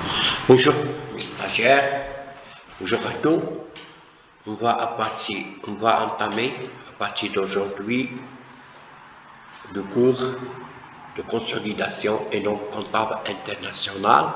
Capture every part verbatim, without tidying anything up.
Bonjour mes stagiaires, bonjour à tous. On va, à partir, on va entamer à partir d'aujourd'hui le cours de consolidation et non comptable international.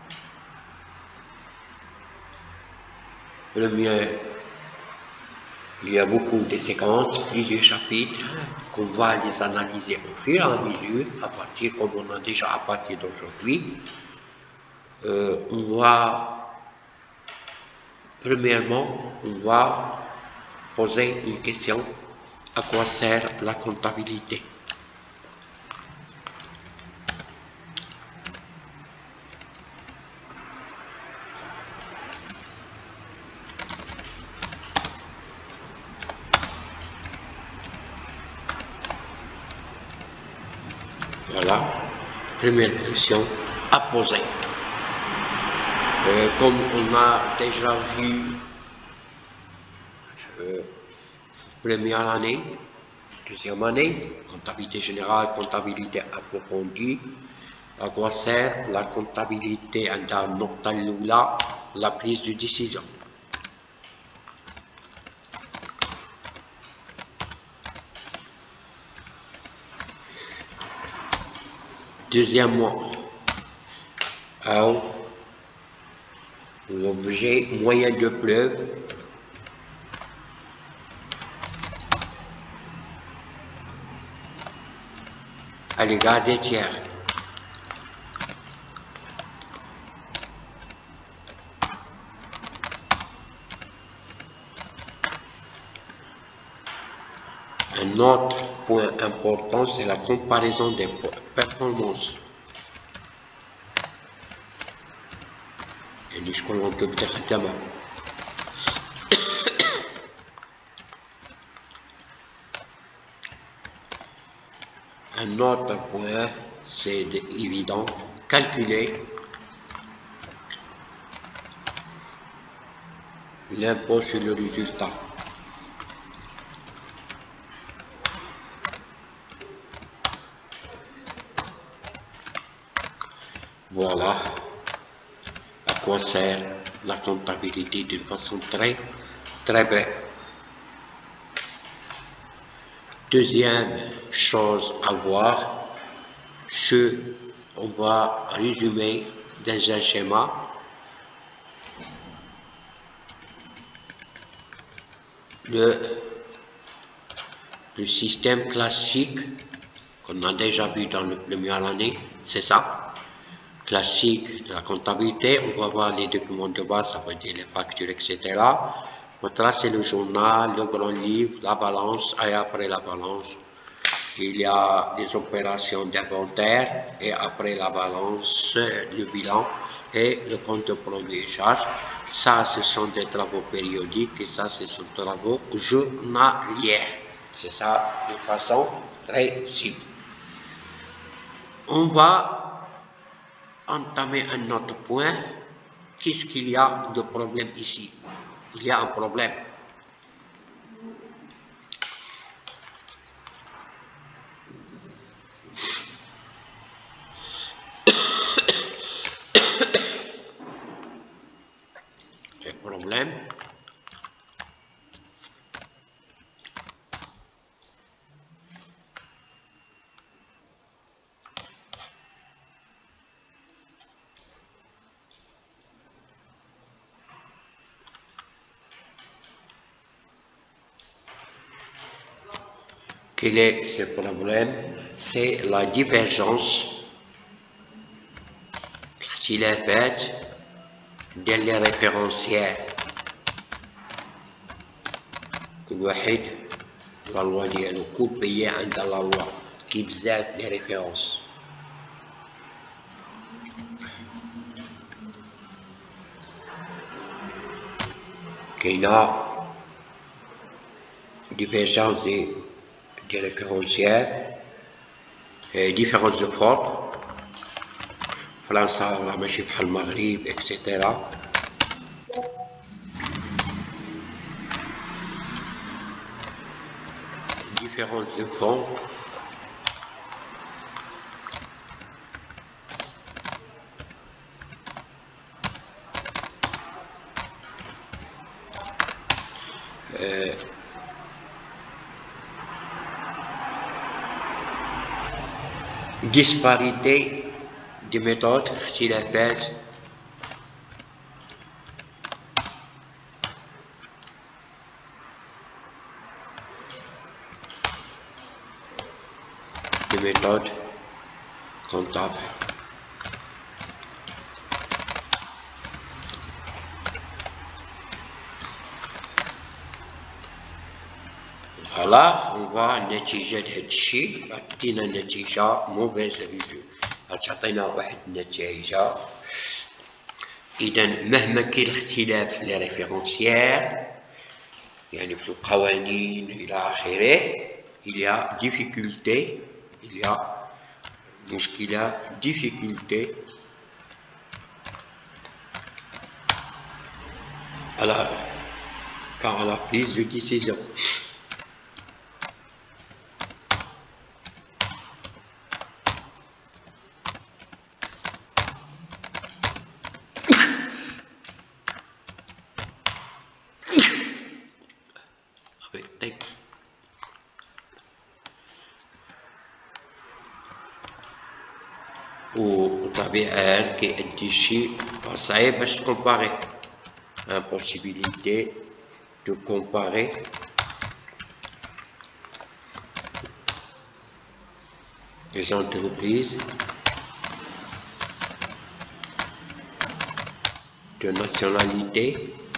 Le mien, il y a beaucoup de séquences, plusieurs chapitres qu'on va les analyser au fur et à mesure, à partir, comme on a déjà à partir d'aujourd'hui. Euh, on va, premièrement, on va poser une question: à quoi sert la comptabilité? Voilà, première question à poser. Euh, comme on a déjà vu euh, première année, deuxième année, comptabilité générale, comptabilité approfondie, à quoi sert la comptabilité dans notre là, la prise de décision. Deuxièmement, un l'objet moyen de preuve à l'égard des tiers. Un autre point important, c'est la comparaison des performances. Et ce qu'on peut directement. Un autre point, c'est évident, calculer l'impôt sur le résultat. Voilà à quoi sert la comptabilité d'une façon très, très brève. Deuxième chose à voir, c'est on va résumer dans un schéma le, le système classique qu'on a déjà vu dans la première année, c'est ça. Classique de la comptabilité, on va voir les documents de base, ça veut dire les factures, et cetera. On trace le journal, le grand livre, la balance, et après la balance, il y a des opérations d'inventaire, et après la balance, le bilan et le compte de produits et charges. Ça, ce sont des travaux périodiques, et ça, ce sont des travaux journaliers. C'est ça, de façon très simple. On va entamer un autre point. Qu'est-ce qu'il y a de problème ici? Il y a un problème. Le problème, quel est ce problème? C'est la divergence s'il est faite dans les référentiels. الواحد la loi ديالو كل pays عندها la loi qui بزاف les références. كاينة divergence des, des référentiels et différence de forme. فرنسا ولا ماشي بحال المغرب et cetera. Différence de forme. disparité des méthodes اختلاف des méthodes comptables. Voilà, on voit النتيجة لهذا الشيء عطينا نتيجة موفيز ريزو غتعطينا واحد النتيجة. إذا مهما كاين الاختلاف لي ريفيرونسيال يعني في القوانين إلى آخره il y a difficulté il y a مشكلة difficulté à la, car à la prise de décision. وطبيعة كيأدي شيء صعيب باش تكومباري impossibilité de comparer les entreprises de nationalité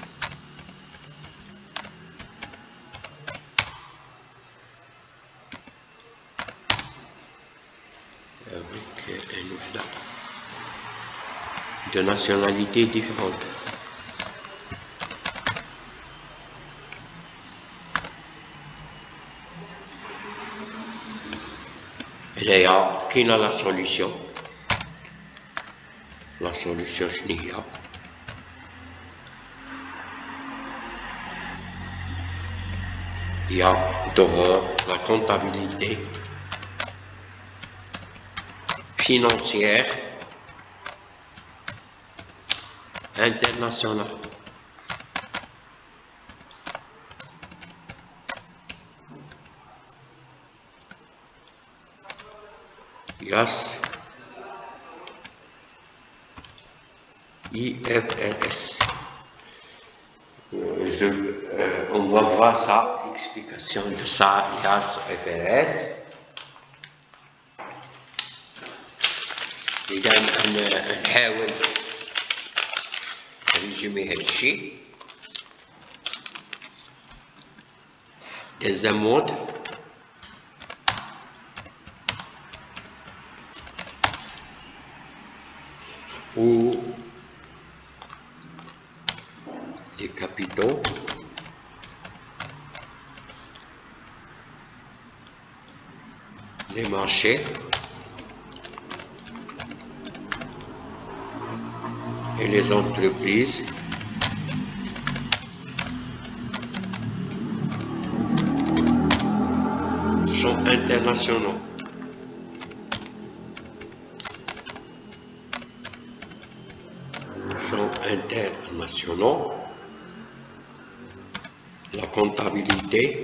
de nationalités différentes. Et d'ailleurs, qui a la solution? La solution, c'est qu'il y a. Il y a d'abord la comptabilité financière internationale. Yes. I F R S. Euh, je, euh, on va voir ça, l'explication de ça, I F R S. إذا نحاول نريزومي هاد الشيء. Dans un monde où les capitaux les marchés et les entreprises sont internationaux. Sont internationaux. La comptabilité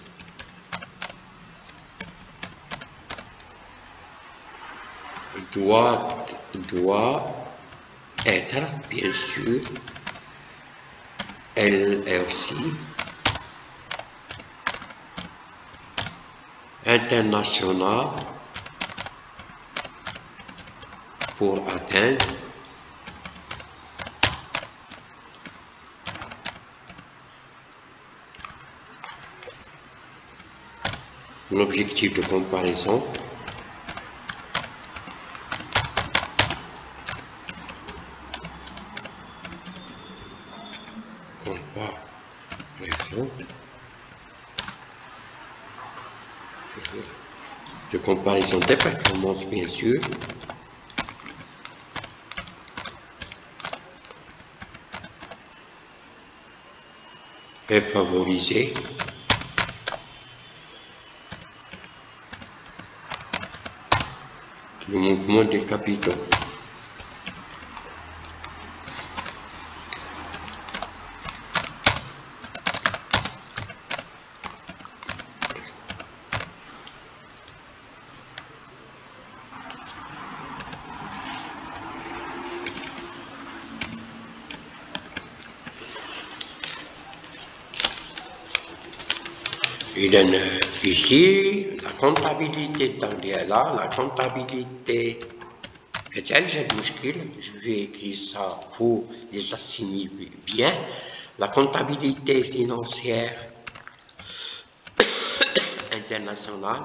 doit, doit être, bien sûr, elle est aussi internationale pour atteindre l'objectif de comparaison comparaison de comparaison des performances, bien sûr, et favoriser le mouvement des capitaux. إذن ici la comptabilité dans là, la comptabilité كتعالج المشكل. Je vais écrire ça pour les assimiler bien. La comptabilité financière internationale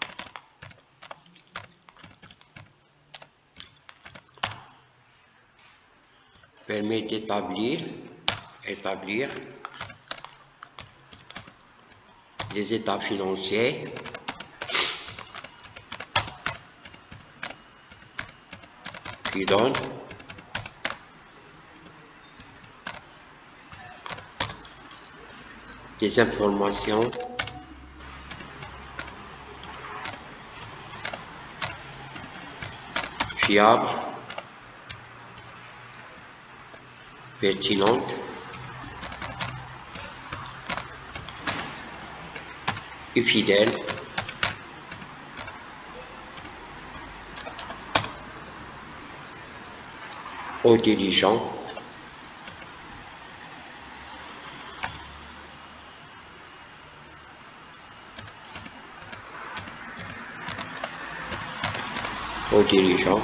permet d'établir établir les états financiers qui donnent des informations fiables, pertinentes et fidèles aux dirigeants aux dirigeants,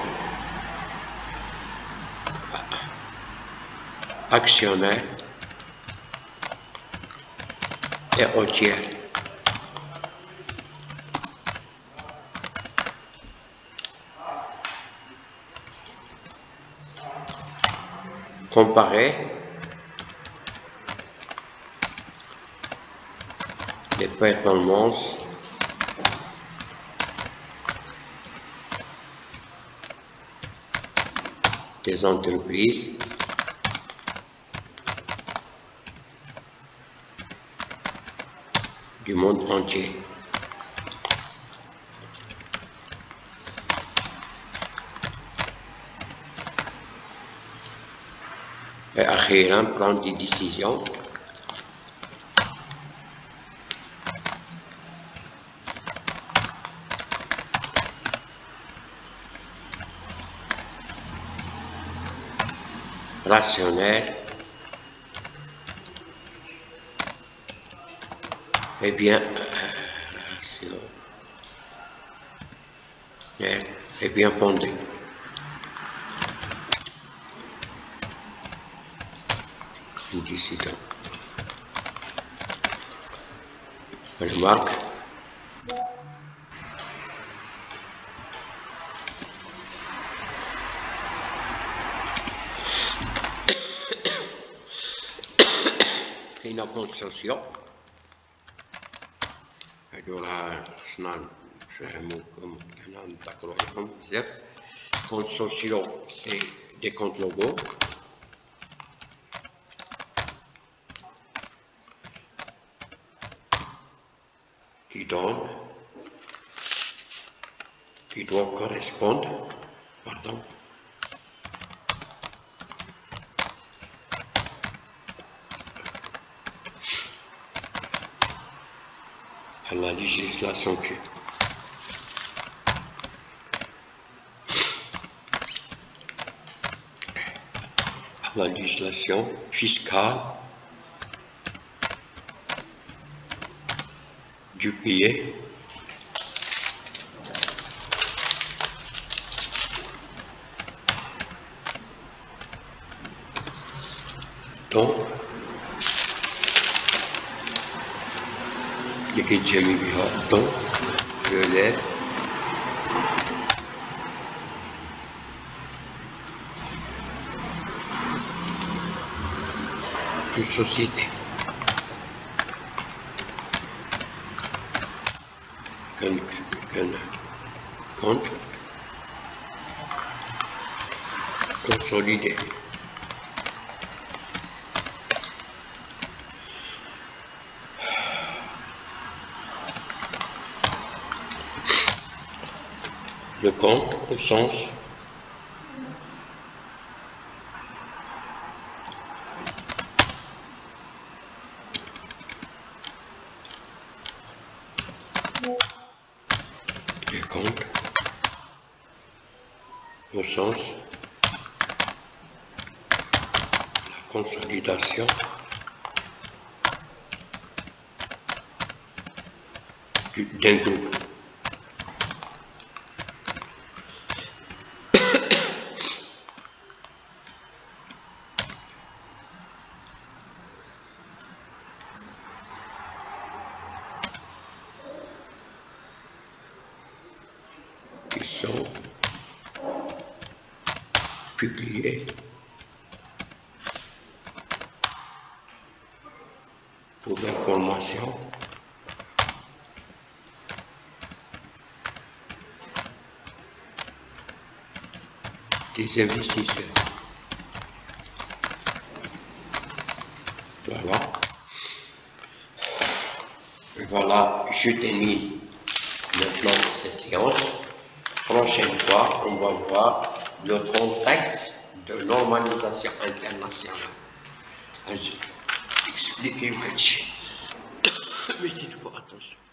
actionnaires et aux tiers. Comparer les performances des entreprises du monde entier. Et أخيرا prendre des décisions rationnelles et bien et bien fondées. Une décision. Remarque. Une construction. هذولا خصنا نفهمو كما نذكرو عليكم بزاف. Construction, c'est des comptes logos. Qui donnent, qui doivent correspondre, pardon, à la législation à la législation fiscale du pays dont les جميعها dont relève une société. Qu'un qu'un compte consolidé. Le compte au sens le compte au sens la consolidation d'un groupe. Qui sont publiés pour l'information des investisseurs. Voilà. Et voilà, je termine maintenant cette séance. Prochaine fois, on va voir le contexte de normalisation internationale. Je vais expliquer un petit. Merci de votre attention.